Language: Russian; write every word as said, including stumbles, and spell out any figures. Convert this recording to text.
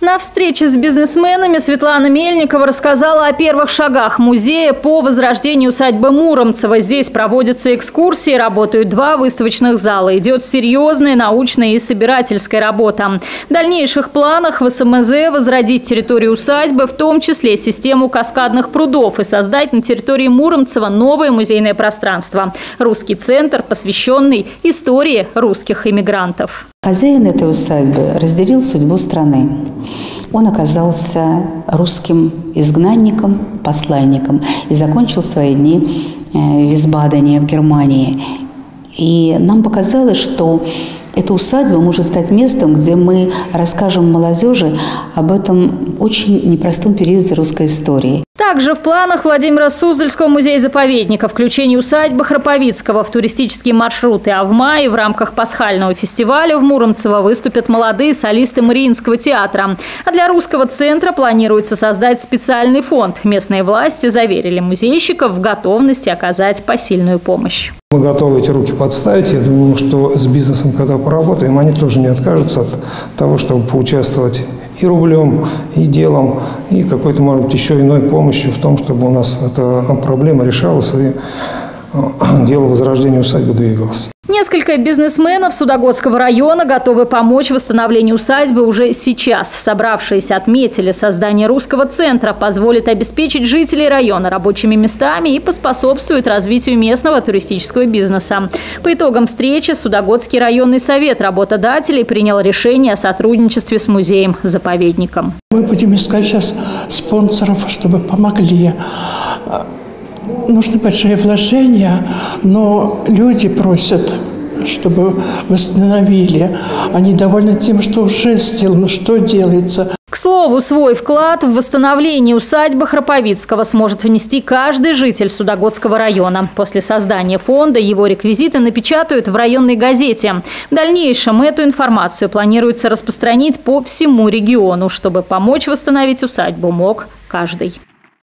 На встрече с бизнесменами Светлана Мельникова рассказала о первых шагах музея по возрождению усадьбы Муромцева. Здесь проводятся экскурсии, работают два выставочных зала. Идет серьезная научная и собирательская работа. В дальнейших планах в СМЗ возродить территорию усадьбы, в том числе систему каскадных прудов, и создать на территории Муромцева новое музейное пространство. Русский центр, посвященный истории русских иммигрантов. Хозяин этой усадьбы разделил судьбу страны. Он оказался русским изгнанником, посланником и закончил свои дни в Висбадене, в Германии. И нам показалось, что эта усадьба может стать местом, где мы расскажем молодежи об этом очень непростом периоде русской истории. Также в планах Владимира Суздальского музея-заповедника включение усадьбы Храповицкого в туристические маршруты. А в мае в рамках пасхального фестиваля в Муромцево выступят молодые солисты Мариинского театра. А для русского центра планируется создать специальный фонд. Местные власти заверили музейщиков в готовности оказать посильную помощь. Мы готовы эти руки подставить. Я думаю, что с бизнесом, когда поработаем, они тоже не откажутся от того, чтобы поучаствовать и рублем, и делом, и какой-то, может быть, еще иной помощью в том, чтобы у нас эта проблема решалась и дело возрождения усадьбы двигалось. Несколько бизнесменов Судогодского района готовы помочь в восстановлении усадьбы уже сейчас. Собравшиеся отметили, создание русского центра позволит обеспечить жителей района рабочими местами и поспособствует развитию местного туристического бизнеса. По итогам встречи Судогодский районный совет работодателей принял решение о сотрудничестве с музеем-заповедником. Мы будем искать сейчас спонсоров, чтобы помогли. Нужны большие вложения, но люди просят, чтобы восстановили. Они довольны тем, что уже сделано, что делается. К слову, свой вклад в восстановление усадьбы Храповицкого сможет внести каждый житель Судогодского района. После создания фонда его реквизиты напечатают в районной газете. В дальнейшем эту информацию планируется распространить по всему региону, чтобы помочь восстановить усадьбу мог каждый.